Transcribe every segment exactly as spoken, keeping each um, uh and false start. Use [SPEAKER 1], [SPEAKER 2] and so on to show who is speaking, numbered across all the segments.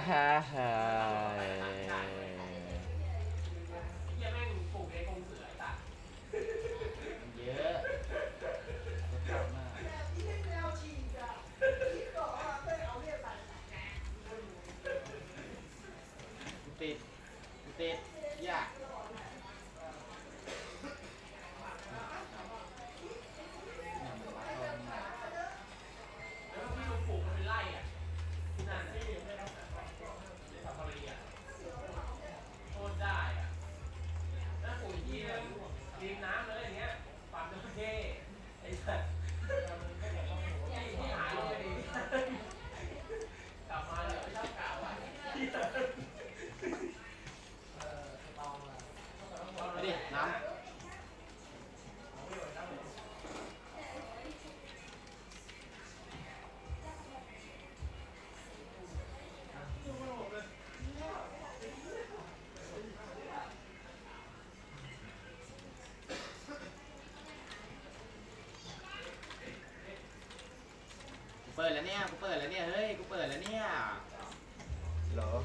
[SPEAKER 1] ฮ่าฮ่าเยอะติดติดยากเปิดแล้วเนี่ยกูเปิดแล้วเนี่ยเฮ้ยกูเปิดแล้วเนี่ย
[SPEAKER 2] เหรอ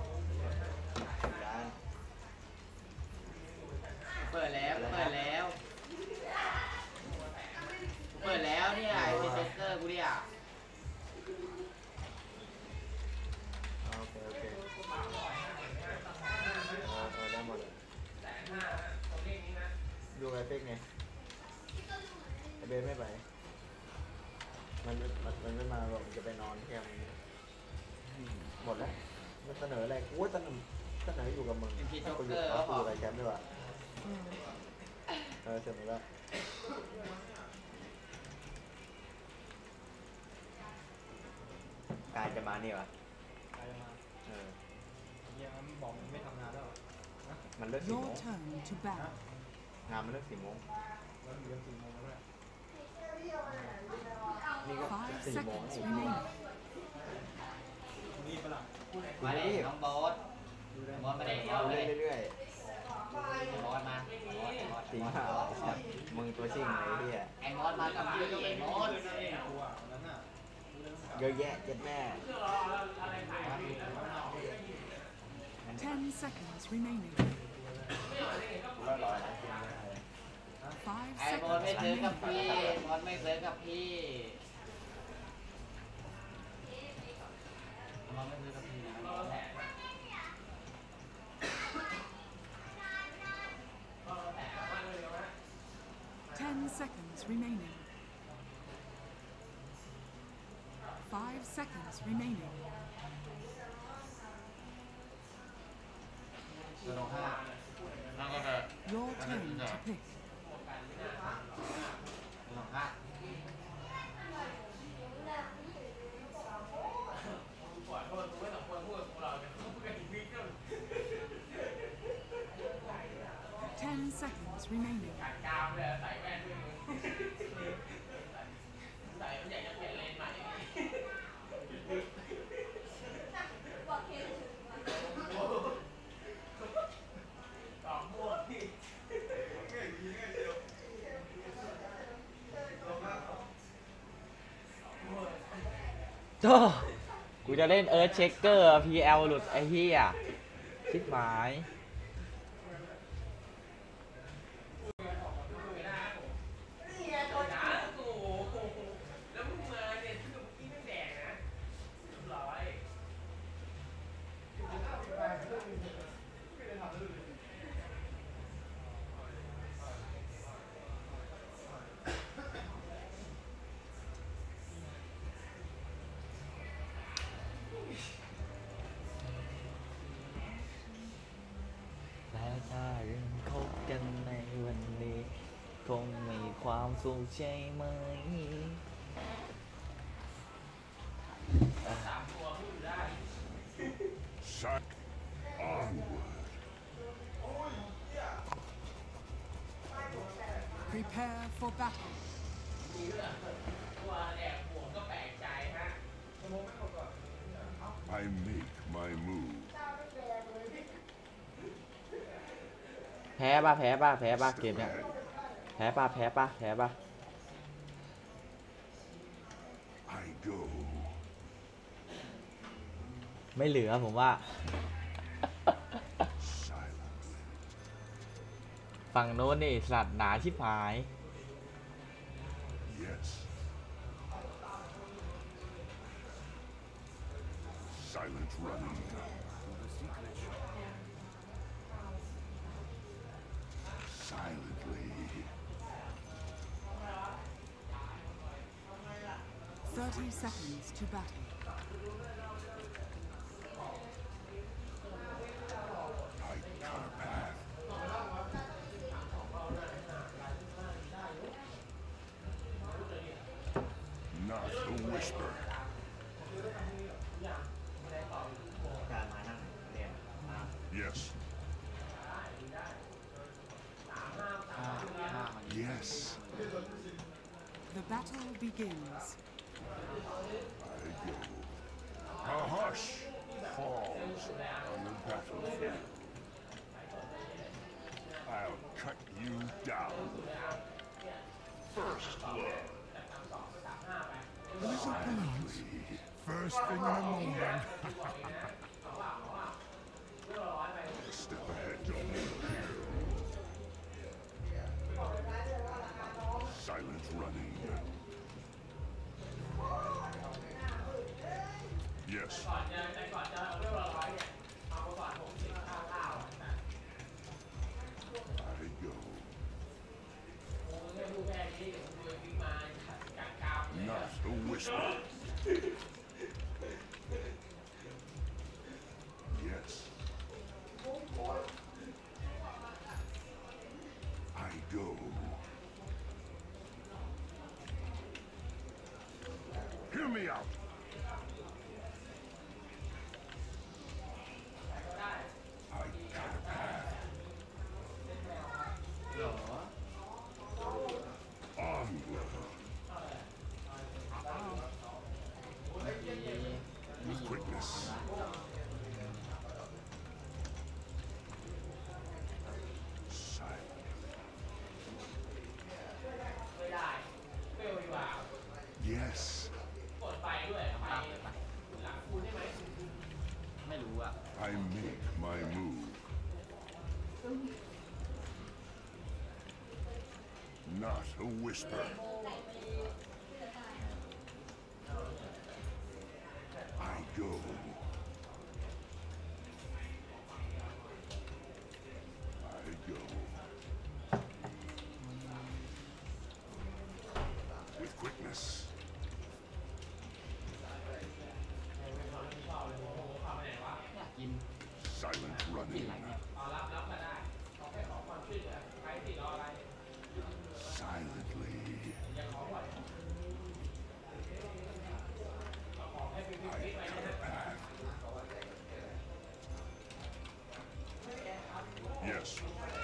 [SPEAKER 1] เปิดแล้วเปิดแล้วเปิดแล้วเนี่ยไอ้เซ็นเซอร์กูเนี่ย
[SPEAKER 2] โอเคโอเคเออได้หมดดูไอ้เป๊กไงไอ้เบสไม่ไปมันมันมันไม่มาบอกมันจะไปนอนแค่นี้หมดแล้วมันเสนออะไรกูว่าเสนอเสนออยู่กับมึงกูอยู่กับกูอะไรแคมป์ด้วยวะเออเสนอแล้วกายจะมานี่วะ
[SPEAKER 3] กายจะมา
[SPEAKER 2] เออ
[SPEAKER 3] ยังบอกมันไม่ทำงานแล้ว
[SPEAKER 2] มันเลิกสี่โมงงานมันเลิกสี่โมง
[SPEAKER 3] แล้วมีเรื่องสี่โมงแล้ว
[SPEAKER 2] นี่ก็สี่โมง
[SPEAKER 3] นี่ปะล่ะ
[SPEAKER 1] มาดิน้องบอสบอสมาเด็กบอสเลย
[SPEAKER 2] เรื่อย
[SPEAKER 1] ๆบอสมา
[SPEAKER 2] จริงมึงตัวชิ่งไอ้เหี้ย
[SPEAKER 1] ไอ้บอสมากับพี่ไอ้บอส
[SPEAKER 2] เยอะแยะเจ็ดแม่
[SPEAKER 4] ten seconds remaining
[SPEAKER 1] ไอ้บอสไม่ซื้อกับพี่บอสไม่ซื้อกับพี่บอสไม่ซื้อกับพี่นะ
[SPEAKER 4] ten seconds remaining five seconds remaining your turn to pick 10 seconds remaining
[SPEAKER 1] โจ้กูจะเล่นเอิร์ธเช็คเกอร์ พี แอล หลุดไอ้เหี้ยชิบหายคงมีความสุขใช่ไหม
[SPEAKER 5] Shut onward.
[SPEAKER 4] Prepare for battle.
[SPEAKER 5] I make my move.
[SPEAKER 1] แพ้ป่ะแพ้ป่ะแพ้ป่ะเกมเนี้ยแพ้ป่ะแพ้ป่ะแพ้ป่ะ
[SPEAKER 5] I go.
[SPEAKER 1] ไม่เหลือผมว่า
[SPEAKER 5] Silent.
[SPEAKER 1] ฝั่งโน้นนี่สัตว์หนาชิบหาย
[SPEAKER 5] Yes. Silent running. Silently.
[SPEAKER 4] Thirty seconds to battle.
[SPEAKER 5] I cut a path. Not a whisper.
[SPEAKER 2] การมานั่งเรียนมา
[SPEAKER 5] Yes. Yes.
[SPEAKER 4] The battle begins.
[SPEAKER 5] I go. A hush falls on the battlefield. I'll cut you down. First blood. Silently.
[SPEAKER 6] First thing in the morning.
[SPEAKER 5] Step ahead, don't kill. Silent running. Yes. I go. Not a whisper. Yes. I go. Hear me out. I cut a path. Onward. With quickness. Silent. Yes.
[SPEAKER 1] ไม่รู้อะ
[SPEAKER 5] I make my move. Not a whisper. I go. I go. With quickness. Silent running. Silently. I cut a path. Yes. Yes.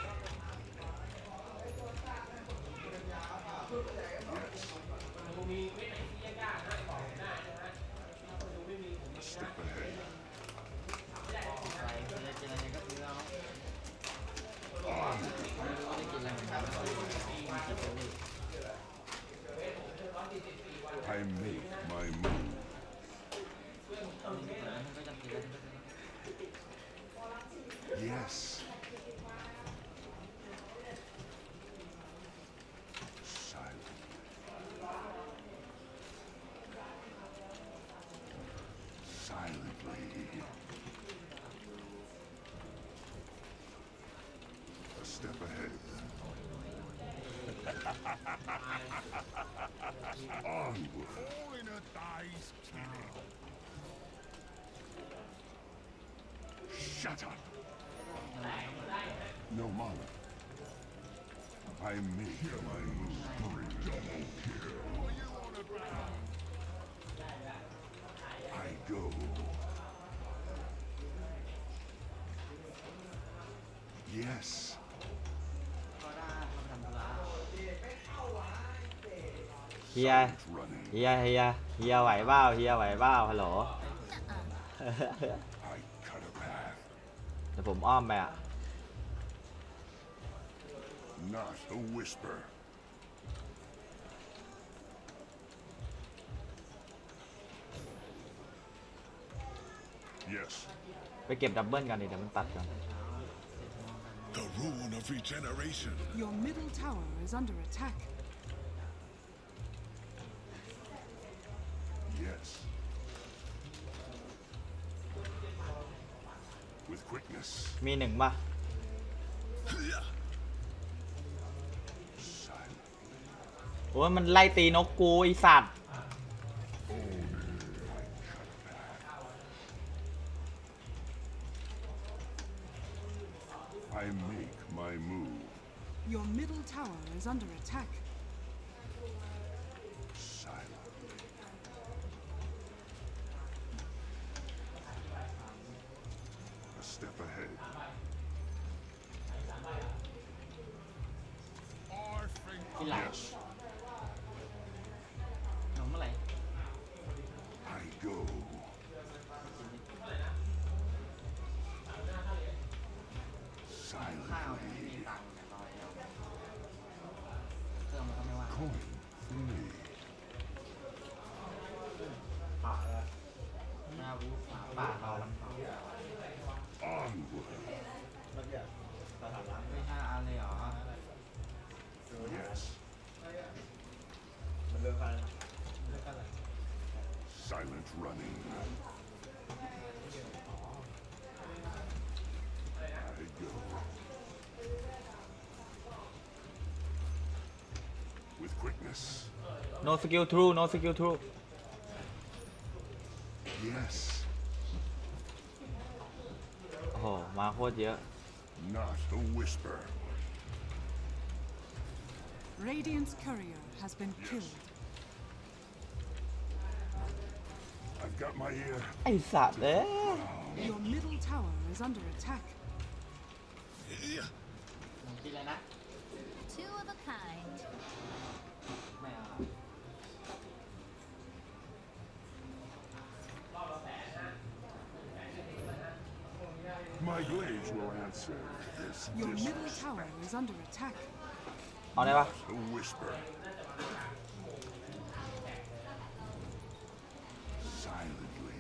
[SPEAKER 5] A step ahead. I make my move. Yes. Silent. Silently. A step ahead. Onward.
[SPEAKER 6] All in a day's killing.
[SPEAKER 5] Shut up. No mana. I make my move. Double kill.
[SPEAKER 6] What you on about?
[SPEAKER 5] I go. Yes.
[SPEAKER 1] เฮีย
[SPEAKER 5] Running.
[SPEAKER 1] เฮีย เฮีย เฮียไหวเปล่าเฮียไหวเปล่าฮัลโหล
[SPEAKER 5] I cut a path.
[SPEAKER 1] เดี๋ยวผมอ้อมไปอ่ะ
[SPEAKER 5] Not a whisper. Yes.
[SPEAKER 1] ไปเก็บดับเบิลกันดิเดี๋ยวมันตัดกัน
[SPEAKER 6] The rune of regeneration.
[SPEAKER 4] Your middle tower is under attack.
[SPEAKER 5] Yes. With quickness.
[SPEAKER 1] มีหนึ่งป่ะ
[SPEAKER 5] Silent.
[SPEAKER 1] โอ้ยมันไล่ตีนกกูไอสัตว์
[SPEAKER 5] I make my move.
[SPEAKER 4] Your middle tower is under attack.
[SPEAKER 5] Silent. A step ahead.
[SPEAKER 6] I think
[SPEAKER 3] ที่หลัง
[SPEAKER 5] Yes.
[SPEAKER 3] หนมเมื่อไหร่
[SPEAKER 5] I go. Silently.
[SPEAKER 3] ข้าวเนี่ยไม่มีตังค์เนี่ยรอเดียวเครื่องมันก็ไม่ว่าง
[SPEAKER 5] Coin for me.
[SPEAKER 3] ป่าเลยหน้าวูหมาป่ารอมันต่อ
[SPEAKER 5] Onward.
[SPEAKER 2] มันอยากสถานะ
[SPEAKER 3] ไม่ห้าอันเลยเหรอ
[SPEAKER 5] Yes.
[SPEAKER 2] มันเรื่องการ
[SPEAKER 3] แล้วก็อะไร
[SPEAKER 5] Silent running. I go. With quickness.
[SPEAKER 1] no skill true no skill true
[SPEAKER 5] Yes.
[SPEAKER 1] โอ้โหมาโคตรเยอะ
[SPEAKER 5] Not a whisper.
[SPEAKER 4] Radiant's courier has been killed.
[SPEAKER 5] I've got my ear.
[SPEAKER 1] ไอสัตว์เอ้ย
[SPEAKER 4] Your middle tower is under attack.
[SPEAKER 3] หนูกินอะไรนะ
[SPEAKER 7] Two of a kind.
[SPEAKER 3] ไม่เอา
[SPEAKER 5] My glaives will answer this
[SPEAKER 4] Your middle
[SPEAKER 5] disrespect.
[SPEAKER 4] tower is under attack.
[SPEAKER 1] เอาได้ปะ
[SPEAKER 5] A whisper. Silently.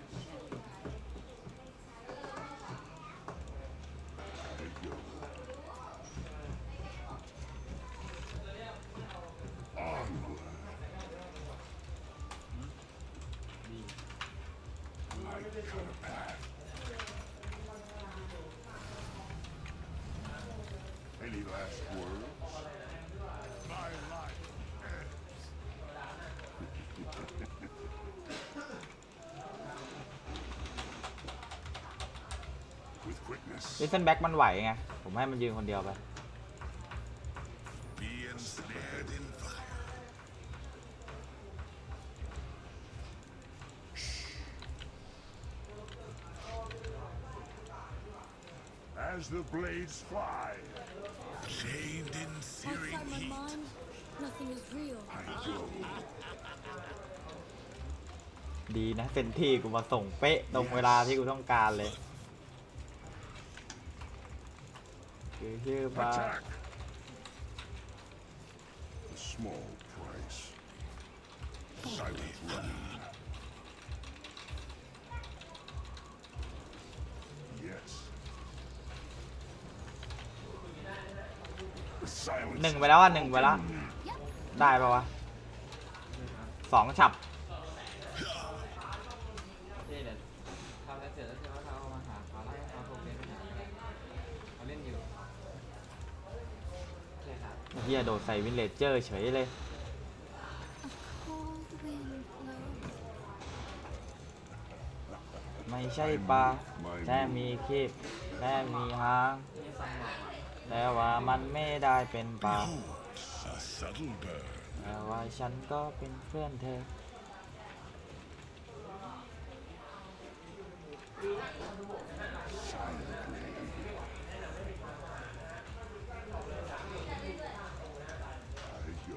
[SPEAKER 5] I go. Onward. I cut a path. Any last words?
[SPEAKER 6] my life ends.
[SPEAKER 5] With quickness.
[SPEAKER 1] ลิซันแบ็กมันไหวไง ผมให้มันยืนคนเดียวไป
[SPEAKER 6] Be ensnared in fire.
[SPEAKER 5] As the blades fly,
[SPEAKER 6] Chained in searing
[SPEAKER 7] Outside my
[SPEAKER 6] heat.
[SPEAKER 7] mind, nothing is real.
[SPEAKER 5] I go.
[SPEAKER 1] ดีนะเซนที่กูมาส่งเป๊ะตรงเวลาที่กูต้องการเลยคือชื่อบ้า
[SPEAKER 5] Attack. A small price. Silent running. Yes. The silence.
[SPEAKER 1] หนึ่งไปแล้วอ่ะหนึ่งไปแล้ว ได้ปะวะสองฉับ
[SPEAKER 3] เดี๋ยวทำอะไรเสร็จแล้วเธอว่าเขาเอามาหาเขาแล้วให้เขาโทรเล่นหาเขาเล่นอยู่ใช่ครับ
[SPEAKER 1] เฮียโดดใส่วินเลจเจอร์เฉยเลย
[SPEAKER 7] Cold wind blows.
[SPEAKER 1] ไม่ใช่ปลาแค่มีคีบแค่มีหาง
[SPEAKER 3] นี่ฟังบอกอ่ะ
[SPEAKER 1] แต่ว่ามันไม่ได้เป็นปลา
[SPEAKER 6] Behold, a subtle bird.
[SPEAKER 1] แต่ว่าฉันก็เป็นเพื่อนเธอ
[SPEAKER 5] I go.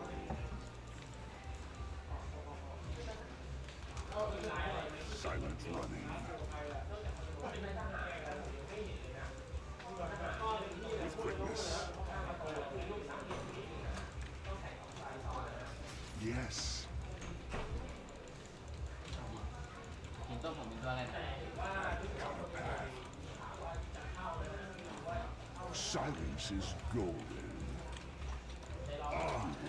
[SPEAKER 5] Silent running. With quickness. Yes.
[SPEAKER 3] เห็นต้นผมเป็นตัวอะไรนะ
[SPEAKER 5] Silence is golden. Onward.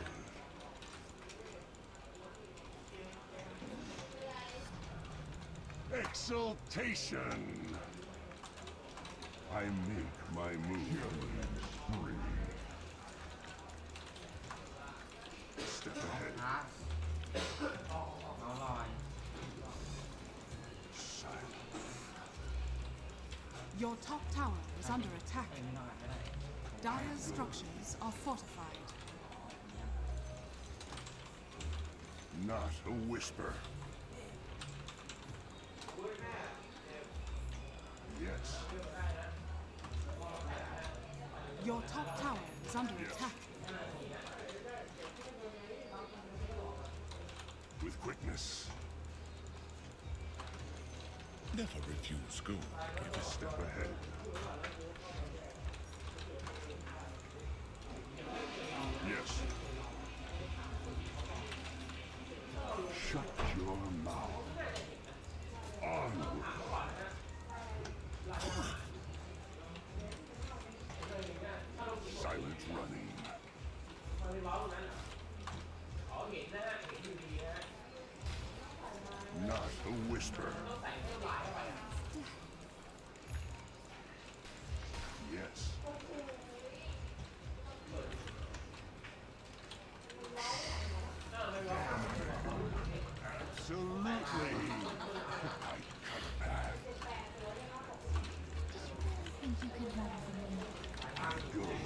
[SPEAKER 5] Exaltation. I make my move. Free. Step ahead.
[SPEAKER 3] น้องลอย
[SPEAKER 5] Silence.
[SPEAKER 4] Your top tower is under attack.
[SPEAKER 3] เอ้ยไม่นอนก็ได้
[SPEAKER 4] Dire's structures are fortified.
[SPEAKER 5] Not a whisper. Yes.
[SPEAKER 4] Your top tower is under attack.
[SPEAKER 5] With quickness.
[SPEAKER 6] Never refuse gold.
[SPEAKER 5] Take a step ahead. Yes. Shut your mouth. Onward. Silent running. Not a whisper. Yes. Absolutely. I cut a path.
[SPEAKER 7] Think you could run from me?
[SPEAKER 5] Go.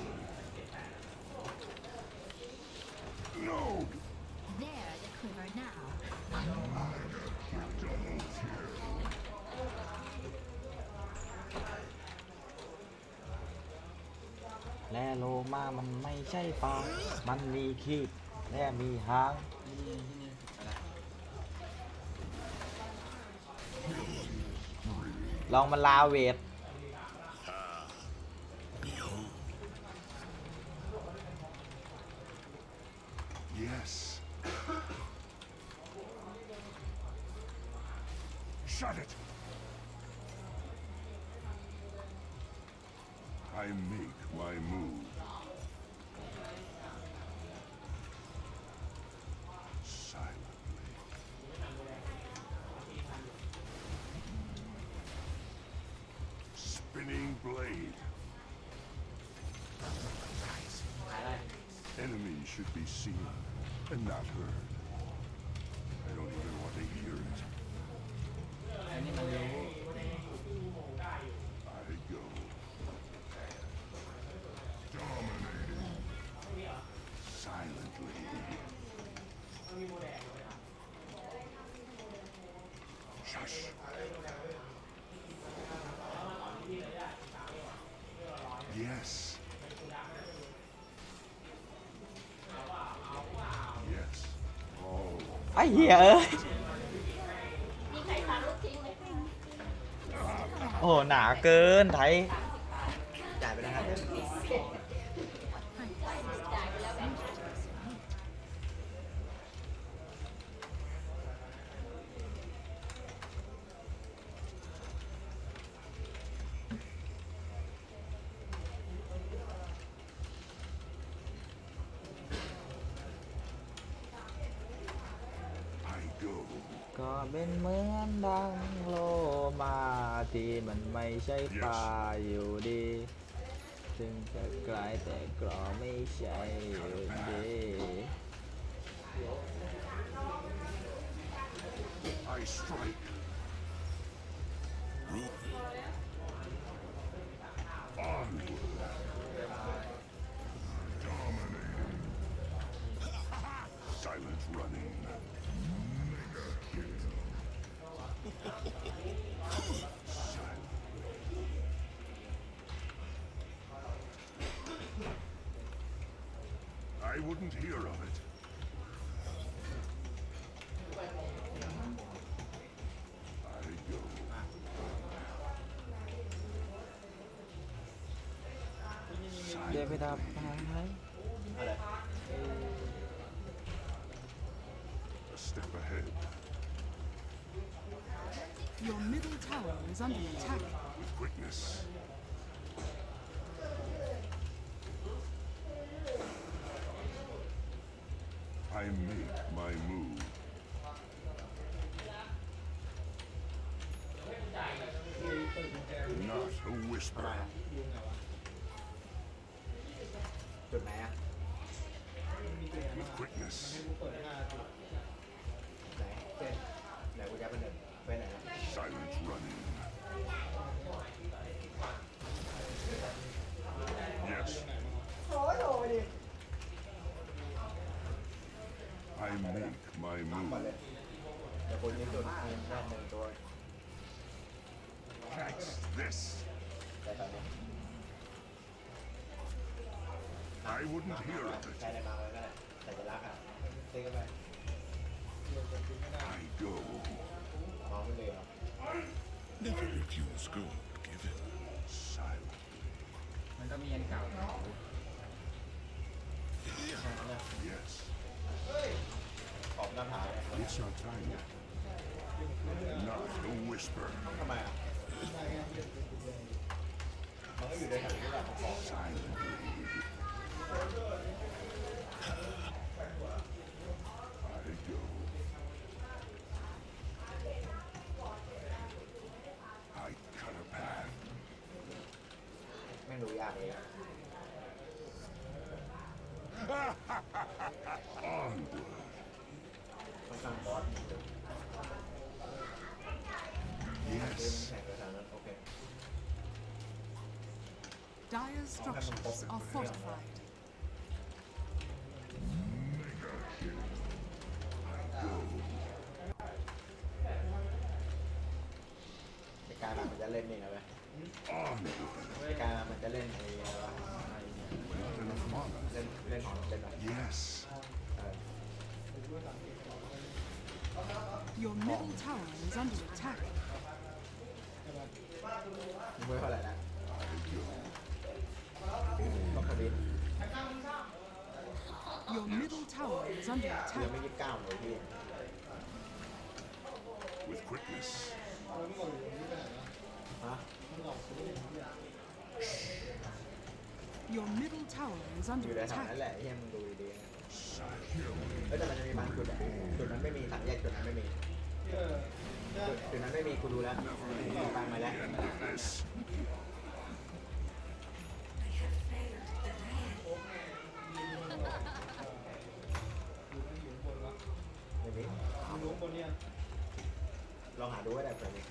[SPEAKER 5] No.
[SPEAKER 7] There, the quiver now.
[SPEAKER 5] Double kill.
[SPEAKER 1] และโลมามันไม่ใช่ปลา มันมีขีดและมีหาง
[SPEAKER 3] ที่นี่ที่นี่อะไร
[SPEAKER 1] ลองมาลาเวท
[SPEAKER 6] Behold,
[SPEAKER 5] Yes. Shut it. I make my move. Silently. Spinning blade.
[SPEAKER 3] อะไร
[SPEAKER 5] Enemies should be seen and not heard. I don't even want to hear it.
[SPEAKER 3] อันนี้มันรู้
[SPEAKER 5] I go. Dominating. Silently. Shush. Yes. Yes. Oh.
[SPEAKER 1] ไอ้เหี้ยเอ้ยโอ้หนาเกินไทย
[SPEAKER 2] จ่ายไปแล้วครับ
[SPEAKER 5] I go.
[SPEAKER 1] ก็เป็นเหมือนดังโลมาที่มันไม่ใช่ปลาอยู่ดี ถึงจะไกลแต่กรอไม่ใช่อยู่ดี
[SPEAKER 5] I strike. Onward. Dominating. Silent running. Mega kill. Silent. I wouldn't hear of it. I go.
[SPEAKER 1] เดี๋ยวไปดับหาย
[SPEAKER 5] A step ahead.
[SPEAKER 4] Your middle tower is under attack.
[SPEAKER 5] With quickness. I make my move. Not a whisper.
[SPEAKER 2] จุดไหนอ่ะ
[SPEAKER 5] With quickness.
[SPEAKER 2] ไหนเส้นไหนกูจะไปไหนไปไหนนะ
[SPEAKER 5] Silent running. Yes.
[SPEAKER 2] โอ้ยโอ้ยดิ
[SPEAKER 5] I make my
[SPEAKER 2] ก่อนเลย
[SPEAKER 5] move.
[SPEAKER 2] เดี๋ยวคนยิงจุดยิงแค่หนึ่งตัว
[SPEAKER 5] Catch this.
[SPEAKER 2] แต่ตอนนี้
[SPEAKER 5] I wouldn't hear of
[SPEAKER 2] ใช้
[SPEAKER 5] it.
[SPEAKER 2] ในมาเลยก็ได้แต่จะรักอ่ะตีกันไป
[SPEAKER 5] I go.
[SPEAKER 2] มองไม่เลยเหรอ
[SPEAKER 6] Never refuse gold given.
[SPEAKER 5] Silent.
[SPEAKER 3] มันก็มีอันเก่า
[SPEAKER 5] Yes.
[SPEAKER 2] ขอบหน้าผาเลย
[SPEAKER 5] It's not time yet. Not a whisper.
[SPEAKER 2] ทำไมอ่ะมันก็อยู่ในแถวนี้แหละของ
[SPEAKER 5] Silently. I go. I cut a path.
[SPEAKER 2] ไม่รู้ยากเลยอะ
[SPEAKER 5] Onward.
[SPEAKER 2] ค่อนข้างบอสเกม
[SPEAKER 5] Yes.
[SPEAKER 2] แข่งกับทางนั้นโอเค
[SPEAKER 4] Dire's structures are fortified.
[SPEAKER 5] Go.
[SPEAKER 2] ไอ้การมันจะเล่นนี่นะเว้ย
[SPEAKER 5] Onward.
[SPEAKER 2] ไอ้การมันจะเล่นไอ้อะไรวะ
[SPEAKER 5] Weapon of mana.
[SPEAKER 2] เล่นเล่นหอนเล่นอะไร
[SPEAKER 5] Yes.
[SPEAKER 2] เออ
[SPEAKER 4] Your middle tower is under attack.
[SPEAKER 2] มึงไม่เท่าไหร่ละ
[SPEAKER 5] I go.
[SPEAKER 2] ล็อกคาบิน
[SPEAKER 4] Your middle tower is under
[SPEAKER 2] ยัง
[SPEAKER 4] attack.
[SPEAKER 2] ไม่ยี่สิบเก้าเลยพี่
[SPEAKER 5] With quickness.
[SPEAKER 2] ฮะ
[SPEAKER 4] Your middle tower is
[SPEAKER 2] อ
[SPEAKER 4] under
[SPEAKER 2] ยู่ในแถวนั้น
[SPEAKER 4] attack.
[SPEAKER 2] แหละไอ้เฮียมึงดูดีๆนะ
[SPEAKER 5] Silently.
[SPEAKER 2] เอ้ยแต่มันจะมีบางจุดอะจุดนั้นไม่มีสามแยกจุดนั้นไม่มีจุดจุดนั้นไม่มีกูดูแล้วตามมาแล้ว
[SPEAKER 5] End of this.
[SPEAKER 2] ไม่มีลองหาดูก็ได้เผื่อมี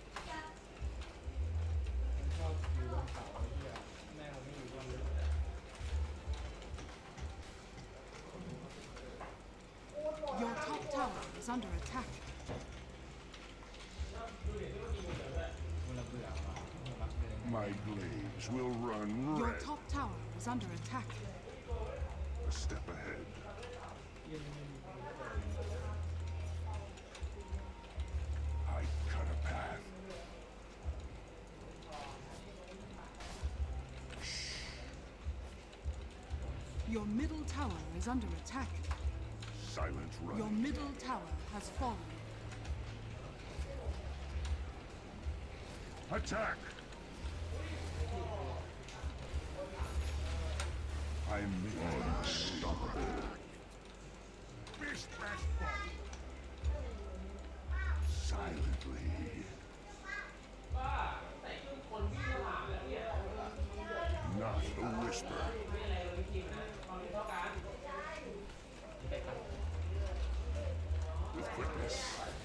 [SPEAKER 4] Your top tower is under attack.
[SPEAKER 3] มันระเบื่อว่ะรักเลย
[SPEAKER 5] My blades will run
[SPEAKER 4] Your
[SPEAKER 5] red.
[SPEAKER 4] top tower is under attack.
[SPEAKER 5] A step ahead. I cut a path.
[SPEAKER 4] Your middle tower is under attack.
[SPEAKER 5] Silent
[SPEAKER 4] Your
[SPEAKER 5] run.
[SPEAKER 4] middle tower has fallen.
[SPEAKER 5] Attack! I'm unstoppable. Fist fastball. Silently. Not a whisper. With quickness.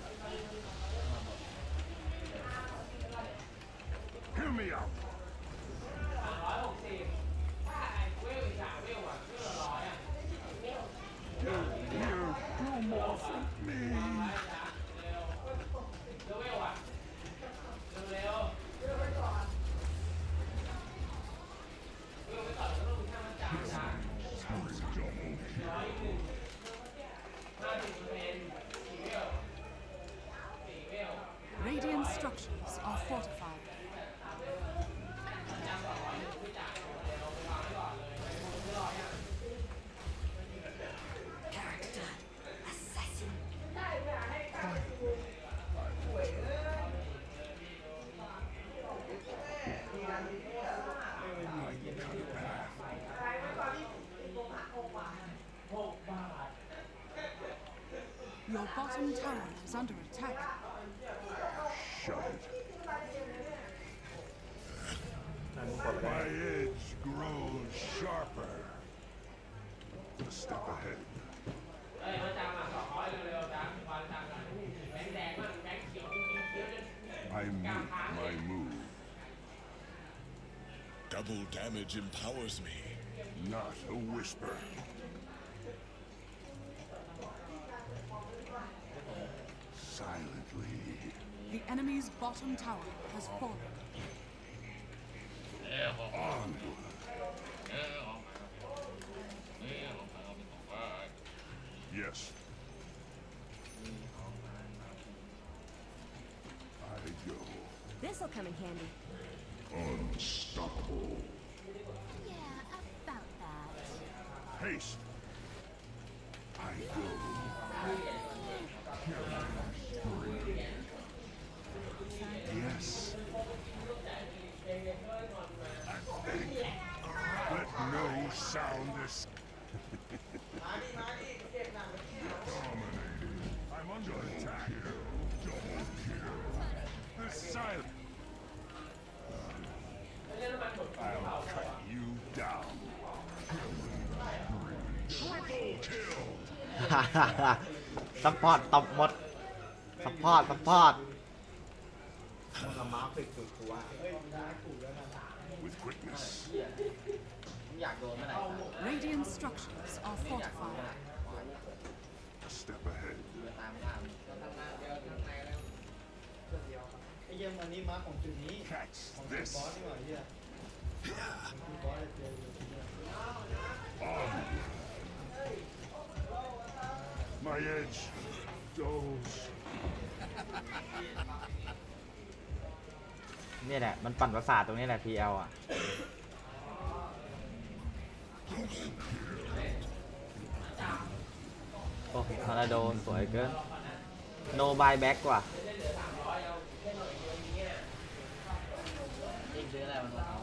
[SPEAKER 5] Hear me out. Hear no more from me.
[SPEAKER 4] Radiant structures are fortified. Your bottom tower is under attack.
[SPEAKER 5] Shut it.
[SPEAKER 2] นั่นมึงกดไปได้
[SPEAKER 5] My edge grows sharper. A step ahead. I make my move,
[SPEAKER 6] Double damage empowers me.
[SPEAKER 5] not a whisper. Silently.
[SPEAKER 4] The enemy's bottom tower has fallen.
[SPEAKER 5] Onward. Yes. I go.
[SPEAKER 8] This'll come in handy.
[SPEAKER 5] Unstoppable.
[SPEAKER 7] Yeah, about that.
[SPEAKER 5] Haste. I go. Yes. Let no sound es- Dominating. I'm under attack. Double kill. The silent. I'll cut you down. Triple kill.
[SPEAKER 1] ซัพพอร์ตตบหมดซัพพอร์ตซัพพอร์ต
[SPEAKER 2] มึงเอาม้าปิดจุดกูว่า
[SPEAKER 5] With quickness.
[SPEAKER 3] อยากโดนเมื่อไหร่
[SPEAKER 4] Radiant structures are fortified.
[SPEAKER 5] A step ahead.
[SPEAKER 3] ตามตามทำงานเดียวข้างในแล้วเครื่องเดียว
[SPEAKER 9] ไอ้เยี่ยมอันนี้มาร์คของจุดนี้
[SPEAKER 5] Catch
[SPEAKER 9] ของจุด
[SPEAKER 5] this.
[SPEAKER 9] บอสนี่หว่าไอ้เหี้ยจุดบอสเลยเจออยู่ที่เนี่ย
[SPEAKER 5] My edge goes.
[SPEAKER 1] นี่แหละมันปั่นประสาทตรงนี้แหละ พี แอล อ่ะ โอ้ทอร์นาโดนสวยเกิน no buy back ว่ะ
[SPEAKER 3] เองซื้ออะไรมันเอา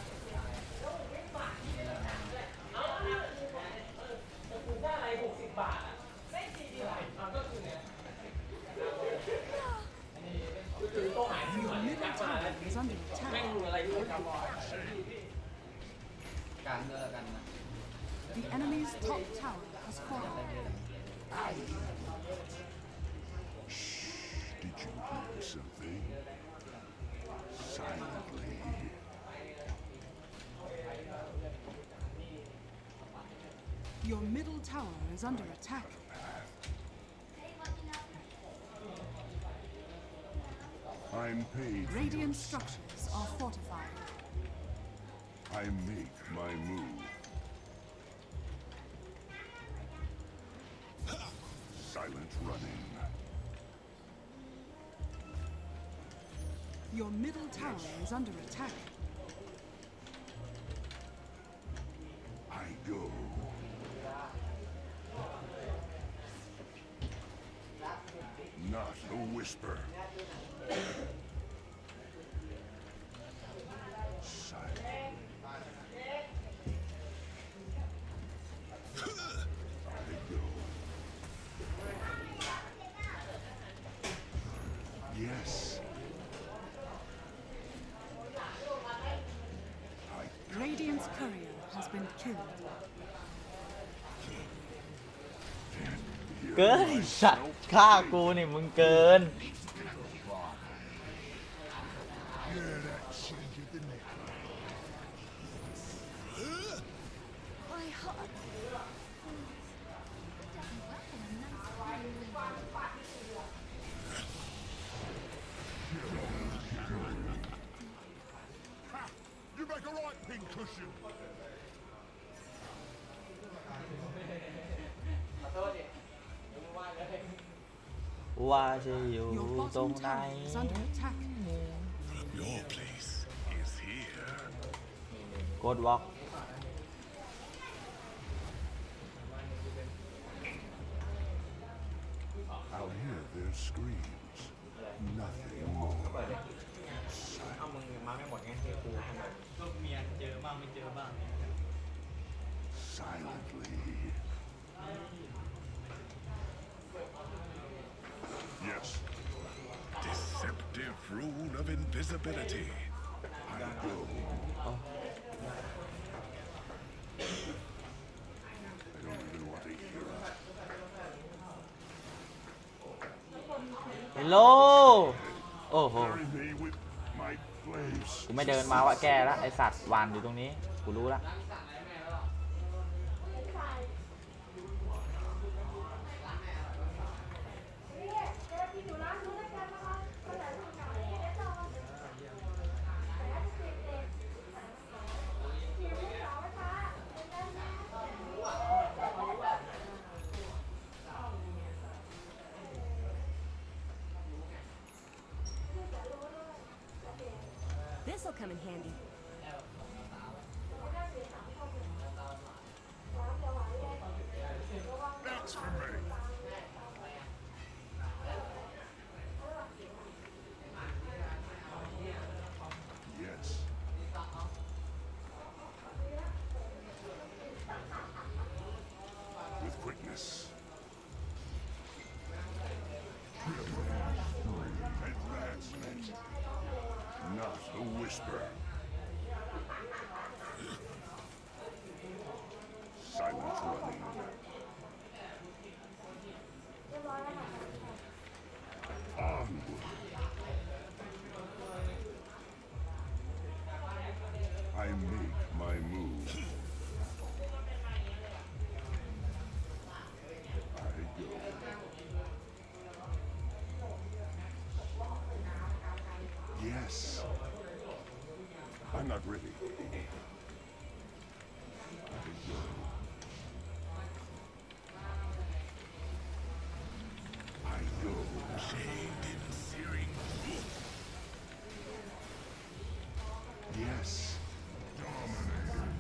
[SPEAKER 4] Your middle tower is under attack.
[SPEAKER 3] การเลือกกันนะ
[SPEAKER 4] The enemy's top tower has fallen.
[SPEAKER 5] Did you hear something? Silently.
[SPEAKER 4] Your middle tower is under attack.
[SPEAKER 5] I'm paid. for
[SPEAKER 4] Radiant
[SPEAKER 5] your-
[SPEAKER 4] structures are fortified.
[SPEAKER 5] I make my move. Silent running.
[SPEAKER 4] Your middle tower is under attack.
[SPEAKER 5] I go. Not a whisper. Silent. I go. Yes. I
[SPEAKER 4] Radiant's courier has been killed.
[SPEAKER 1] เกินไอ้สัตว์ฆ่ากูนี่มึงเกิน
[SPEAKER 5] hear that change of the neck.
[SPEAKER 7] My heart. Doesn't welcome a nice feeling.
[SPEAKER 5] You make a right pincushion.
[SPEAKER 3] ขอโทษดิยกมือไหว้เลย
[SPEAKER 1] ว่าจะอยู่
[SPEAKER 4] Your
[SPEAKER 1] ตรง
[SPEAKER 4] bottom
[SPEAKER 1] ไหน
[SPEAKER 4] tower is under attack.
[SPEAKER 6] Your place is here.
[SPEAKER 1] กดวอล์ก
[SPEAKER 5] I'll hear their screams. Nothing more.
[SPEAKER 2] เอามึงมาไม่หมดไงที่กูทำไม
[SPEAKER 9] ก็เมียเจอบ้างไม่เจอบ้าง
[SPEAKER 5] Silently.
[SPEAKER 6] rune of invisibility.
[SPEAKER 5] I go.
[SPEAKER 1] โอ้
[SPEAKER 5] I don't even want to hear it.
[SPEAKER 1] เฮลโลโอ้โห
[SPEAKER 5] Bury me with my flames.
[SPEAKER 1] กูไม่เดินมาว่าแก้แล้วไอสัตว์วานอยู่ตรงนี้กูรู้ละ
[SPEAKER 8] This'll come in handy.
[SPEAKER 5] That's for me. Yes. With quickness. Advancement. Not a whisper. Silent running. Onward. I make my move. I go. Yes. I'm not ready. I go. I go.
[SPEAKER 6] Chained in searing.
[SPEAKER 5] Yes. Dominated.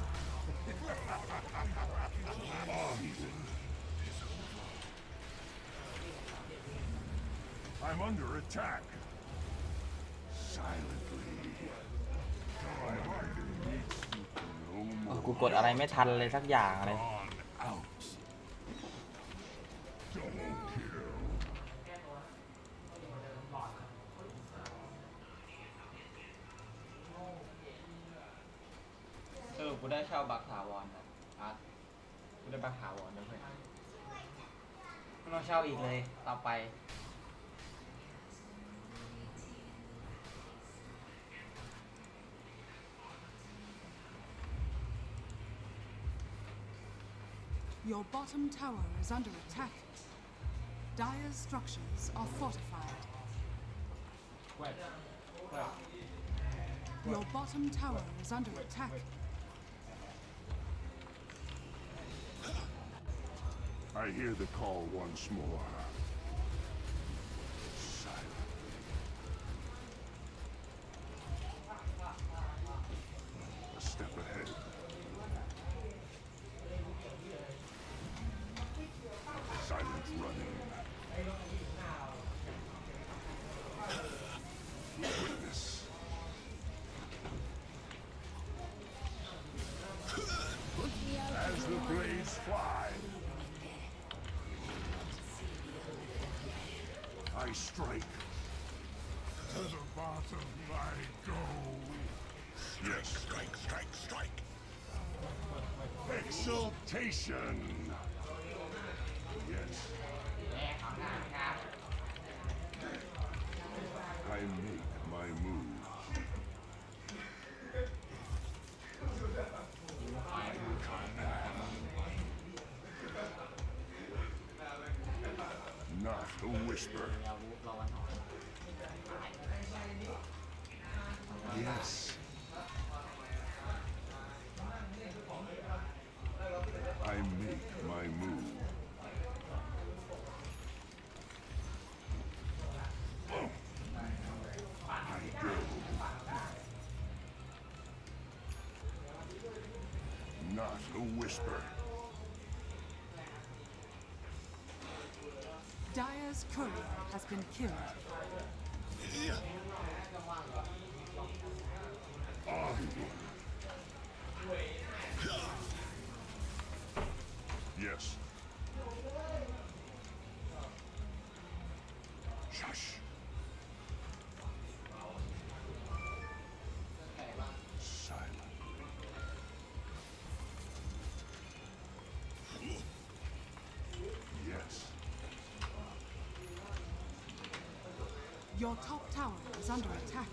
[SPEAKER 5] I'm under attack. Silently. Dominated needs to know
[SPEAKER 1] กู
[SPEAKER 5] more.
[SPEAKER 1] กดอะไรไม่ทันเลยสักอย่างเลย
[SPEAKER 5] On out. Double kill.
[SPEAKER 3] สรุปกูได้เช่าบักถาวรนะอาร์ตกูได้บักถาวรด้วยเพื่อนไม่ต้องเช่าอีกเลยต่อไป
[SPEAKER 4] Your bottom tower is under attack. Dire's structures are fortified.
[SPEAKER 3] แหวกแหวก
[SPEAKER 4] Your bottom tower is under attack.
[SPEAKER 5] I hear the call once more. Silently. A step ahead. Silent running. Witness. As the blades fly. I strike. To the bottom I go. Yes.
[SPEAKER 6] Strike, strike, strike.
[SPEAKER 5] Exaltation. Yes. I make my move. Not a whisper.
[SPEAKER 3] ยาวุรอวันหน่อย
[SPEAKER 5] Yes. I make my move. I go. Not a whisper.
[SPEAKER 4] Dire's courier has been killed.
[SPEAKER 5] Onward. Yes. Shush.
[SPEAKER 4] Your top tower is under attack.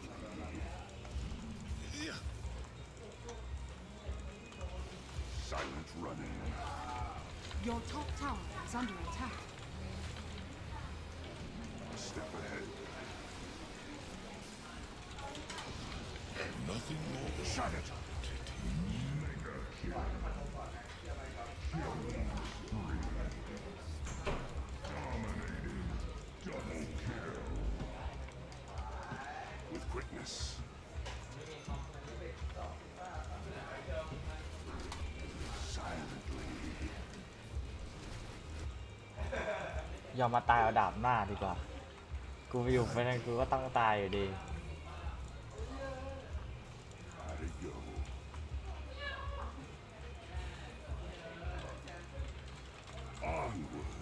[SPEAKER 5] Silent running.
[SPEAKER 4] Your top tower is under attack.
[SPEAKER 5] Step ahead.
[SPEAKER 6] Nothing more.
[SPEAKER 5] Shut it. Mega kill. Killing spree. Dominating. Double kill. With quickness. Silently.
[SPEAKER 1] ยอมมาตายเอาดาบหน้าดีกว่ากูไปอยู่ไปนั่นกูก็ต้องตายอยู่ดี
[SPEAKER 5] Gotta go. Onward.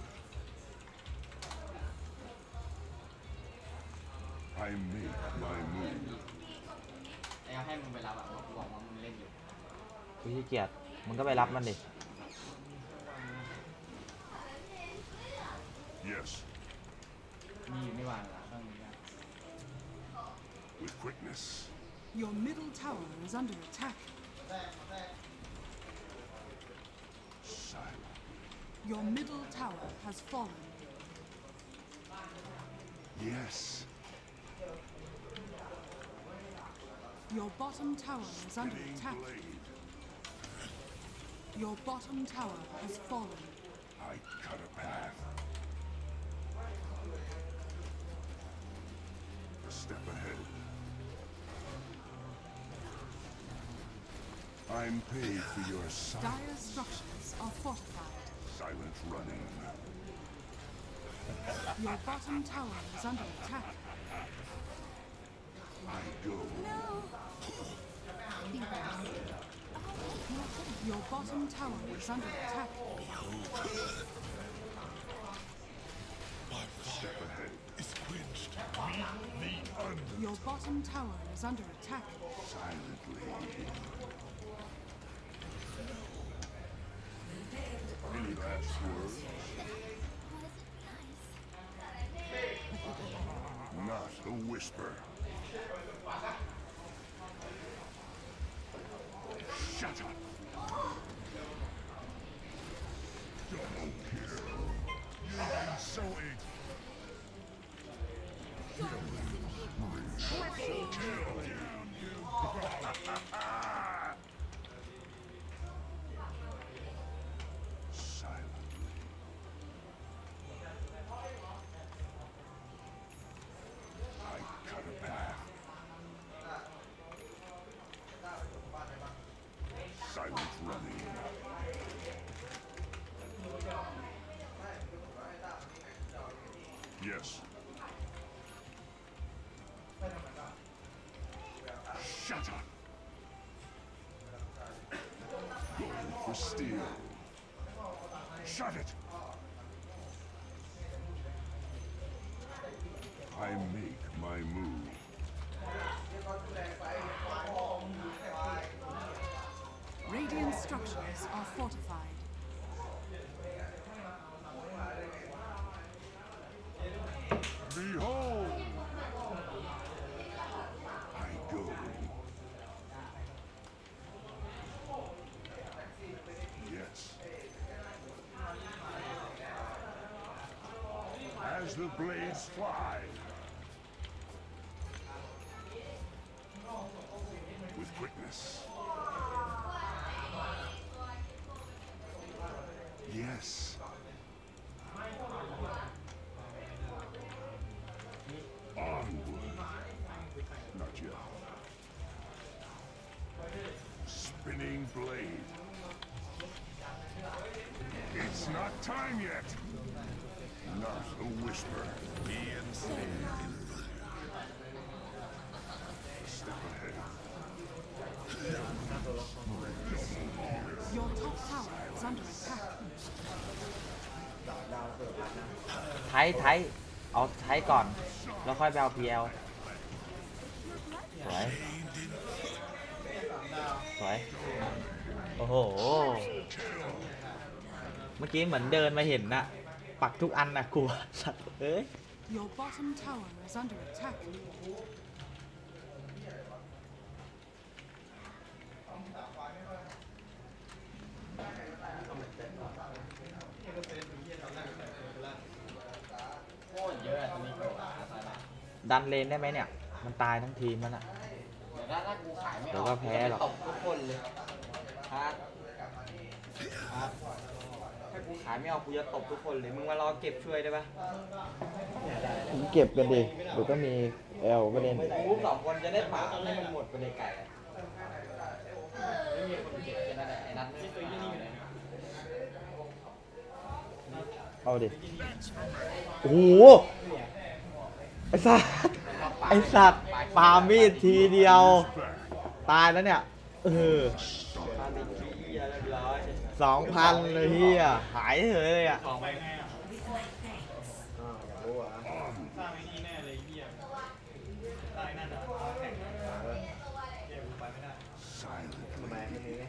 [SPEAKER 5] I make my move.
[SPEAKER 3] ไอ้ให้มึงไปรับอ่ะกูบอกว่ามึงเล่นอยู่
[SPEAKER 1] กูขี้เกียจมึงก็ไปรับมันดิ
[SPEAKER 5] Yes,
[SPEAKER 3] มีอยู่ไม่วางละต้องมีอ่ะ
[SPEAKER 5] with quickness.
[SPEAKER 4] Your middle tower is under attack.
[SPEAKER 5] Silent.
[SPEAKER 4] Your middle tower has fallen.
[SPEAKER 5] Yes.
[SPEAKER 4] Your bottom tower is under
[SPEAKER 5] Spinning
[SPEAKER 4] attack.
[SPEAKER 5] blade.
[SPEAKER 4] Your bottom tower has fallen.
[SPEAKER 5] I cut a path. A step ahead. I'm paid for your silence.
[SPEAKER 4] Dire structures are fortified.
[SPEAKER 5] Silent running.
[SPEAKER 4] Your bottom tower is under attack.
[SPEAKER 5] I go.
[SPEAKER 4] Your bottom tower is under attack.
[SPEAKER 6] My
[SPEAKER 5] Step
[SPEAKER 6] fire
[SPEAKER 5] ahead.
[SPEAKER 6] is quenched. The under.
[SPEAKER 4] Your bottom tower is under attack.
[SPEAKER 5] Silently. Any last words? Not a whisper. Shut up. Double kill.
[SPEAKER 6] You're so it.
[SPEAKER 5] Triple kill. Silently. I cut a path. Silent running. Yes. Shut up. Going for steel. Shut it. I make my move.
[SPEAKER 4] Radiant structures are fortified.
[SPEAKER 5] Behold! I go. Yes. As the blades fly. With quickness. Yes. Onward. Not yet. Spinning blade. It's not time yet. Not a whisper.
[SPEAKER 6] Be enslaved.
[SPEAKER 5] Step ahead.
[SPEAKER 4] Your top tower is under attack.
[SPEAKER 1] ไทยไทยเอาไทยก่อน แล้วค่อยไปเอา พี แอล สวย สวย โอ้โห เมื่อกี้เหมือนเดินมาเห็นนะปักทุกอันนะกลัวสัตว์เอ้ย
[SPEAKER 4] Your bottom tower is under attack.
[SPEAKER 3] โคตรเยอะอะตรงนี้โกรธอะ
[SPEAKER 1] ดันเลนได้ไหมเนี่ย มันตายทั้งทีมแล้วน่ะ
[SPEAKER 3] เดี๋ยวถ้าถ้ากูขายไม่อ
[SPEAKER 1] เดี๋
[SPEAKER 3] อ
[SPEAKER 1] ยว
[SPEAKER 3] ก
[SPEAKER 1] ก็แพ้หรอก
[SPEAKER 3] ตบทุกคนเลยฮะฮะถ้ากูขายไม่ออกกูจะตบทุกคนเลย มึงมารอเก็บช่วยได้ปะ
[SPEAKER 1] เก็บกันดิเดี๋ยวก็มีแอลก็เล่น
[SPEAKER 3] กูสองคนจะได้ป่าให้มันหมดไปในไก่อะไม่มีคนเก็บแค่นั้นแหละไอ้นัทไม่ตัวยี่นี่อยู่ไหน
[SPEAKER 1] เอาดิ โอ้โห ไอ้สัตว์ไอ้สัตว์ปามีดทีเดียว ตายแล้วเนี่ย เออ
[SPEAKER 3] มาติดขี้เหี้ยเรียบร้อย
[SPEAKER 1] สองพันเลยเฮียหายเฉยเลยอ่ะ
[SPEAKER 3] ของไปไงอ่ะ
[SPEAKER 2] อ้าวอยากรู้เหรอ่ะ
[SPEAKER 3] สร้างไอ้นี่แน่เลยเหี้ยตายนั่นเหรอแข่งเดี๋ยวกูไปไม่ได้
[SPEAKER 2] ทำไมไม่มี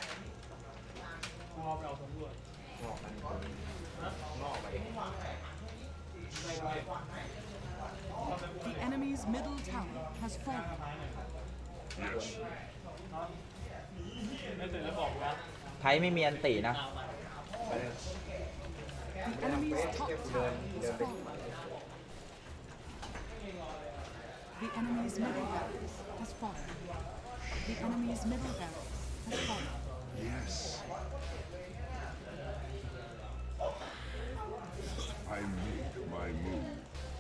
[SPEAKER 3] กูเอาไปเอาสำรวจ
[SPEAKER 2] งอกมันคนงอกไป
[SPEAKER 4] The enemy's middle tower has fallen.
[SPEAKER 5] Yes.
[SPEAKER 3] ไม่เสร็จแล้วบอกนะ
[SPEAKER 1] ไทยไม่มีอันตินะ
[SPEAKER 2] ไปเลย
[SPEAKER 4] The enemy's top tower has fallen. The enemy's middle barracks has fallen. The enemy's middle barracks has fallen.
[SPEAKER 5] Yes. I make my move.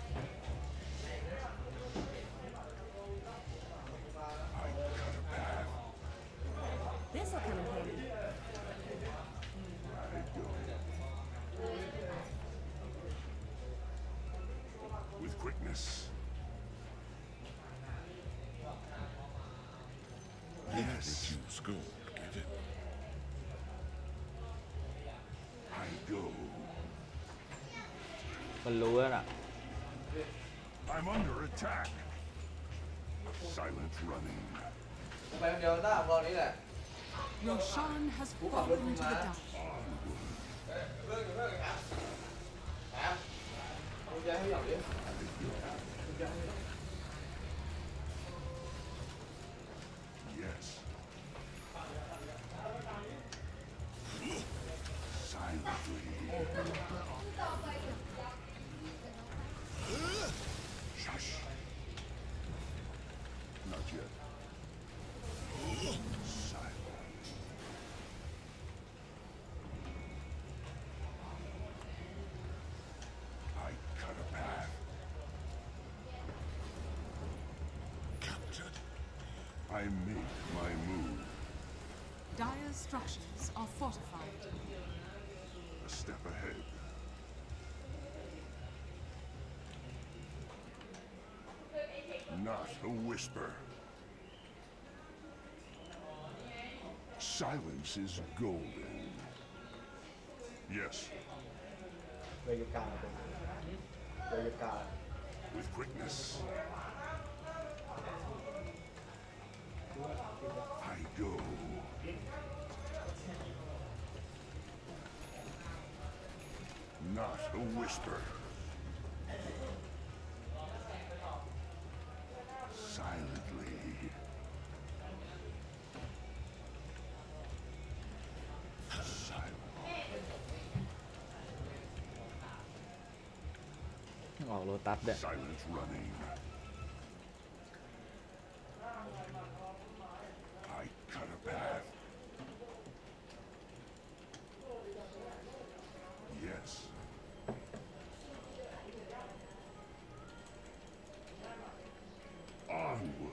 [SPEAKER 5] I cut a path.
[SPEAKER 8] This'll come in handy.
[SPEAKER 5] I go. With quickness. Yes. You scold, get it? I go.
[SPEAKER 1] มันรู้แล้วน่ะ
[SPEAKER 5] I'm under attack. Silent running.
[SPEAKER 3] ไปคนเดียวได้รอนี้แหละ
[SPEAKER 4] Roshan has fallen to the dark.
[SPEAKER 3] กูจะให้หยอกดิ
[SPEAKER 5] Yes. Silently. Shush. Not yet. Silently. I cut a path. Captured. I make my move.
[SPEAKER 4] Dire's structures are fortified.
[SPEAKER 5] A step ahead. Not a whisper. Silence is golden. Yes,
[SPEAKER 2] เลยยุกาเลยยุกา
[SPEAKER 5] with quickness. I go. Not a whisper. Silently. Silent.
[SPEAKER 1] ออกโรตัสเด้อ
[SPEAKER 5] Silent running. I cut a path. Yes. Onward.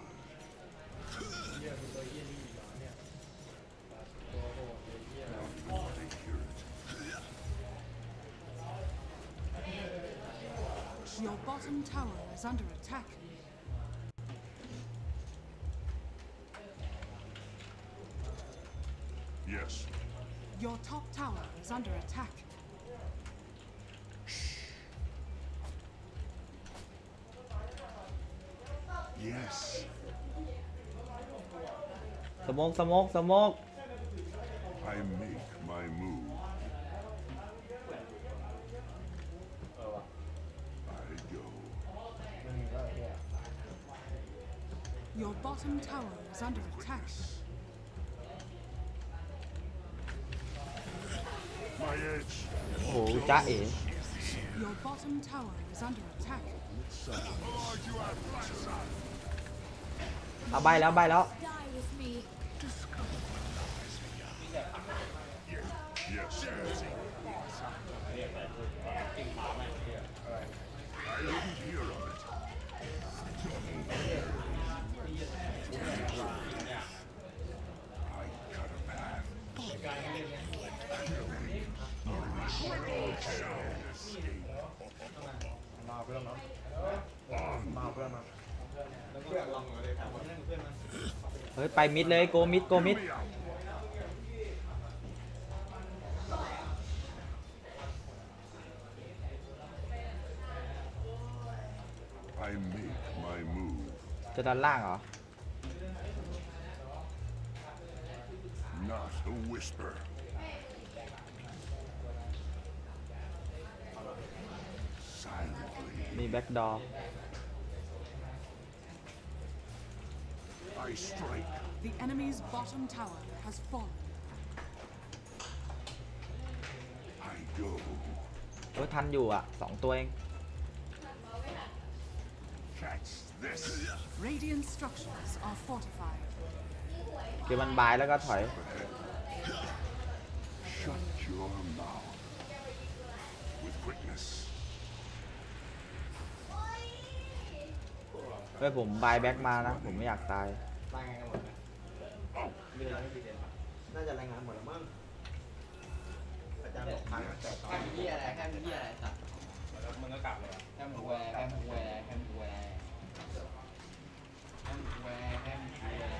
[SPEAKER 5] Not even want to hear it.
[SPEAKER 4] Your bottom tower is under attack.
[SPEAKER 5] Yes.
[SPEAKER 4] Your top tower is under attack.
[SPEAKER 5] Yes.
[SPEAKER 1] สโมกสโมกสโมก
[SPEAKER 5] I make my move.
[SPEAKER 3] เออว่ะ
[SPEAKER 5] I go.
[SPEAKER 4] Your bottom tower is under attack.
[SPEAKER 5] My edge.
[SPEAKER 1] โอ้โหจ้าเอ๋
[SPEAKER 4] Your bottom tower is under attack.
[SPEAKER 1] เอาใบแล้วใบแล้ว
[SPEAKER 7] Die with me.
[SPEAKER 5] Yes. I didn't hear of it. I cut a path.
[SPEAKER 2] มาเพื่อนเนาะมาเพื่อนมาเพื่อนลองเลยครับเพื่อนมา
[SPEAKER 1] เฮ้ยไปมิดเลยโกมิดโกมิด
[SPEAKER 5] Hear me out. I make my move.
[SPEAKER 1] จะดันล่างเหรอ
[SPEAKER 5] Not a whisper.
[SPEAKER 1] มี แบ็กดอร์
[SPEAKER 5] I strike.
[SPEAKER 4] The enemy's bottom tower has fallen.
[SPEAKER 5] I go.
[SPEAKER 1] เออทันอยู่อ่ะสองตัวเอง
[SPEAKER 5] Catch this.
[SPEAKER 4] Radiant structures are fortified.
[SPEAKER 1] เก็บมันบายแล้วก็ถอย
[SPEAKER 5] Shut your mouth. With quickness.
[SPEAKER 1] เฮ้ยผมบายแบ็กมานะ ผมไม่อยากตาย
[SPEAKER 2] รายงานกันหมดนะมีอะไรไม่ดีเด่นน่าจะรายงานหมดแล้วมั้งอาจารย์บอกพังแต่ตอน
[SPEAKER 3] แค่มึงเหี้ยอะไรแค่มึงเหี้ยอะไรสัตว์
[SPEAKER 2] มึงก็กลับเลย
[SPEAKER 3] แค่มึงแวร์แค่มึงแวร์แค่มึงแวร์แค่มึงแวร์แค่มึงแวร์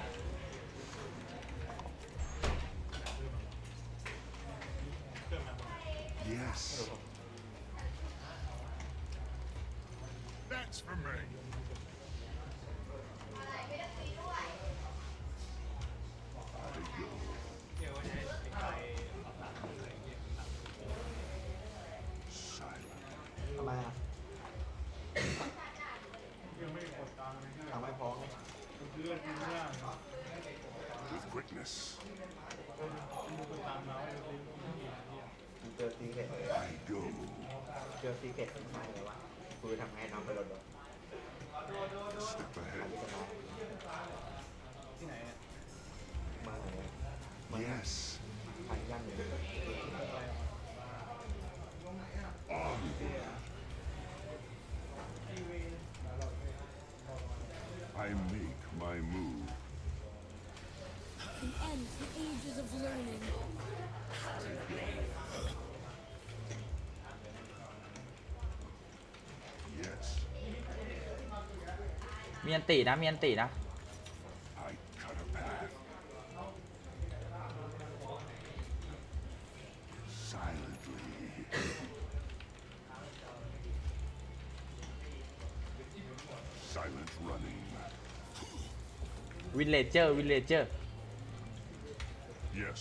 [SPEAKER 5] Yes.
[SPEAKER 6] That's for me.
[SPEAKER 5] I go. Silent.
[SPEAKER 2] ทำไมอ่ะทำไม่พอไง
[SPEAKER 5] With quickness.
[SPEAKER 2] เจอซีเกต
[SPEAKER 5] I go.
[SPEAKER 2] เจอซีเกตเป็นใครเลยวะกูทำไงน้องไปโดนโดน
[SPEAKER 5] Step
[SPEAKER 2] ใคร
[SPEAKER 5] ahead.
[SPEAKER 2] จะมาที่ไหนมาไหน
[SPEAKER 5] Yes.
[SPEAKER 2] ใครย่ำอยู่
[SPEAKER 5] I make my move.
[SPEAKER 7] The end to ages of learning.
[SPEAKER 5] Yes.
[SPEAKER 1] มีอันตีนะ มีอันตีนะ
[SPEAKER 5] I cut a path. Silently. Silent running.
[SPEAKER 1] วิลเลเจอร์ วิลเลเจอร์
[SPEAKER 5] Yes.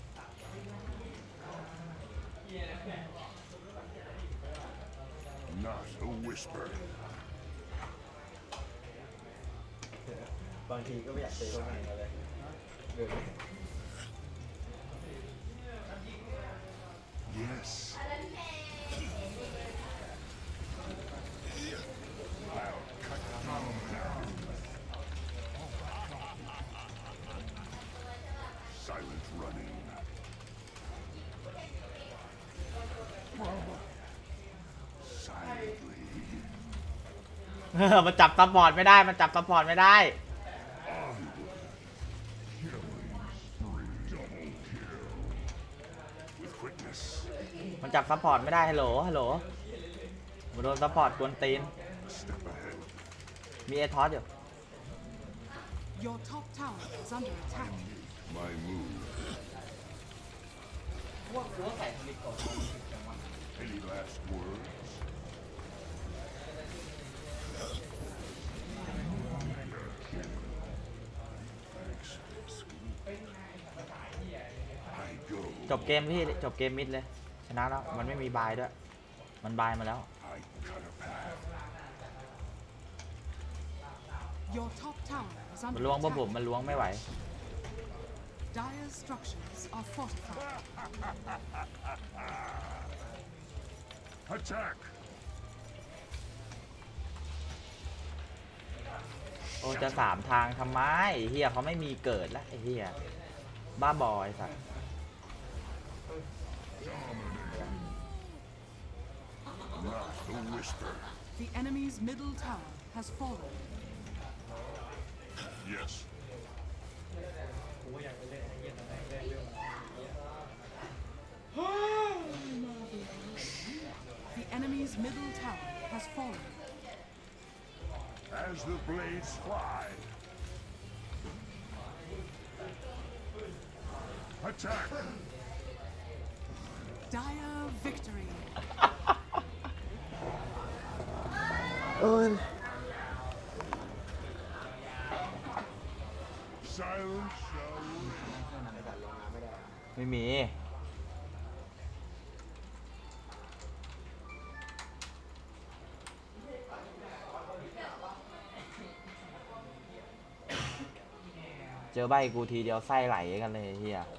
[SPEAKER 5] Not a whisper.
[SPEAKER 2] บางทีก็ไม่อยากเจอเขาไงเลยเดิน
[SPEAKER 5] Yes. I'll cut you down. Silent running. Silently.
[SPEAKER 1] มันจับซัพพอร์ตไม่ได้ มันจับซัพพอร์ตไม่ได้
[SPEAKER 5] With quickness.
[SPEAKER 1] มันจับซัพพอร์ตไม่ได้ ฮัลโหล ฮัลโหลมาโดนซัพพอร์ตกวนตีน
[SPEAKER 5] Step ahead.
[SPEAKER 1] มีเอทอสอยู่
[SPEAKER 4] Your top tower is under attack.
[SPEAKER 5] My move.
[SPEAKER 3] ว่ากูว่าใส่ทวิตก่อนจังวะ
[SPEAKER 5] Any last words? Thanks. I go.
[SPEAKER 1] จบเกมพี่ จบเกมมิดเลย ชนะแล้ว มันไม่มีบายด้วย มันบายมาแล้ว
[SPEAKER 5] I cut a path.
[SPEAKER 4] Your top tower is
[SPEAKER 1] มัน
[SPEAKER 4] under
[SPEAKER 1] ล้วงพวกผม
[SPEAKER 4] attack.
[SPEAKER 1] มันล้วงไม่ไหว
[SPEAKER 4] Dire's structures are fortified.
[SPEAKER 5] Attack!
[SPEAKER 1] โอ้จะสามทางทำไมไอ้เฮียเขาไม่มีเกิดแล้วไอ้เฮียบ้าบอยสัตว์
[SPEAKER 5] Not the whisper.
[SPEAKER 4] The enemy's middle tower has fallen.
[SPEAKER 5] Yes.
[SPEAKER 9] กูก็อยากไปเล่นไอ้เหี้ยอะไรเล่นเรื่อง
[SPEAKER 4] The enemy's middle tower has fallen.
[SPEAKER 5] As the blades fly. Attack!
[SPEAKER 4] Dire victory.
[SPEAKER 1] เอ้ย
[SPEAKER 5] Silence shall reign.
[SPEAKER 2] ไอ้สัตว์ลงน้ำไม่ได้อะ
[SPEAKER 1] ไม่มีเจอใบกูทีเดียวไส้ไหลกันเลยไอ้เฮีย